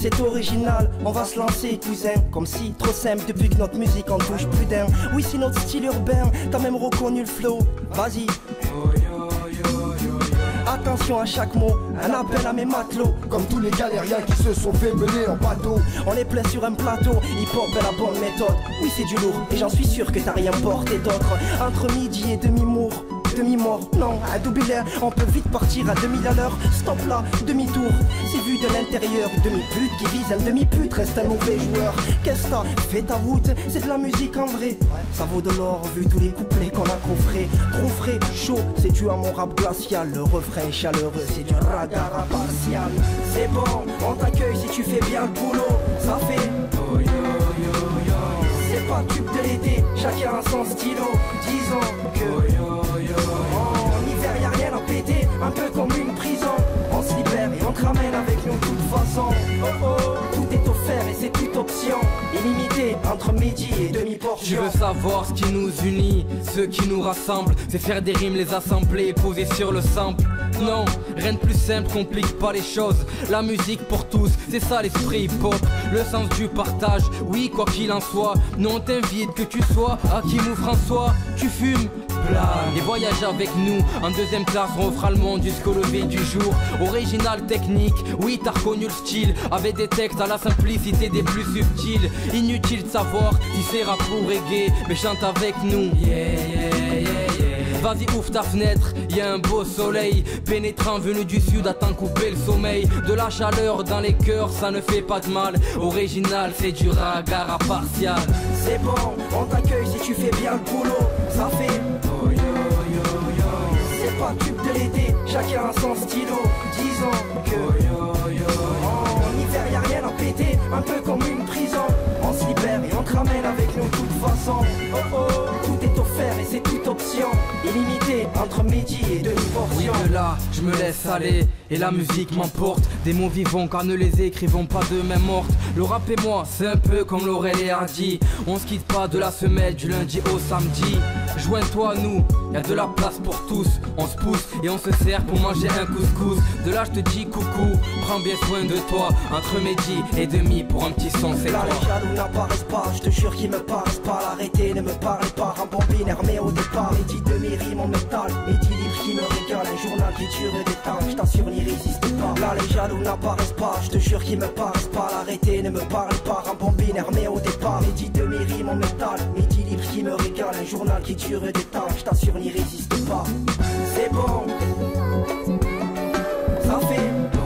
c'est original, on va se lancer cousin. Comme si, trop simple depuis que notre musique en touche plus d'un. Oui c'est notre style urbain, t'as même reconnu le flow. Vas-y. Attention à chaque mot, un appel à mes matelots. Comme tous les galériens qui se sont fait mener en bateau. On est plein sur un plateau, hip-hop est la bonne méthode. Oui c'est du lourd, et j'en suis sûr que t'as rien porté d'autre. Entre midi et demi-mort, non, à double air, on peut vite partir à 2000 à l'heure. Stop là, demi-tour, c'est vu de l'intérieur. Demi-pute qui vise un demi-pute reste un mauvais joueur. Qu'est-ce que t'as fait ta route, c'est de la musique en vrai. Ça vaut de l'or vu tous les couplets qu'on a coffrés. Trop frais, chaud, c'est dû à mon rap glacial. Le refrain est chaleureux, c'est du ragara partial. C'est bon, on t'accueille si tu fais bien le boulot. Ça fait c'est pas tube de l'été, chacun a son stylo. Disons que en hiver y'a rien à péter, un peu comme une prison. On se libère et on te ramène avec nous de toute façon. Tout est offert et c'est toute option. Illimité entre midi et demi-portion. Tu veux savoir ce qui nous unit, ce qui nous rassemble, c'est faire des rimes, les assembler et poser sur le sample. Non, rien de plus simple, complique pas les choses. La musique pour tous, c'est ça l'esprit hip-hop. Le sens du partage, oui quoi qu'il en soit. Non on t'invite que tu sois Hakim ou François. Tu fumes, blague et voyage avec nous. En deuxième classe on fera le monde jusqu'au lever du jour. Original technique, oui t'as reconnu le style. Avec des textes à la simplicité des plus subtils. Inutile de savoir si c'est rap ou reggae, mais chante avec nous. Vas-y ouvre ta fenêtre, y'a un beau soleil pénétrant venu du sud à t'en couper le sommeil. De la chaleur dans les cœurs, ça ne fait pas de mal. Original, c'est du ragara partial. C'est bon, on t'accueille si tu fais bien le boulot. Ça fait c'est pas tube de l'été, chacun a son stylo. Disons que en hiver y'a rien à péter, un peu comme une prison. On se libère et on te ramène avec nous de toute façon. Tout est offert et c'est toute option. Illimité entre midi et demi-portion. Oui de là, je me laisse aller et la musique m'emporte. Des mots vivants car ne les écrivons pas de main morte. Le rap et moi, c'est un peu comme Laurel et Hardy. On se quitte pas de la semaine du lundi au samedi. Joins-toi à nous, y'a de la place pour tous. On se pousse et on se sert pour manger un couscous. De là je te dis coucou, prends bien soin de toi. Entre midi et demi pour un petit son c'est là toi. les jaloux n'apparaissent pas, je te jure qu'ils me paraissent pas. L'arrêter ne me parle pas, rembobine armé au départ. Et dit demi-rime en métal, et dit livre qui me régale. Un journal qui dure des temps, je t'assure n'y résiste pas. Là les jaloux n'apparaissent pas, je te jure qu'ils me paraissent pas. L'arrêter ne me parle pas, rembobine armé au départ. Et dit demi-rime en métal, et dit livre qui me régale. Un journal qui dure des temps, je t'assure n'y résiste pas. C'est bon, ça fait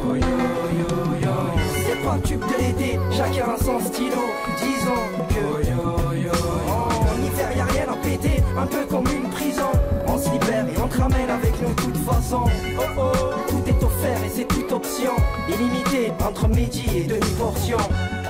c'est pas tube de l'été, chacun a son stylo. Disons que en hiver y'a rien à péter, un peu comme une prison. On se libère et on te ramène avec nous de toute façon. Tout est offert et c'est toute option. Illimité entre midi et demi-portion.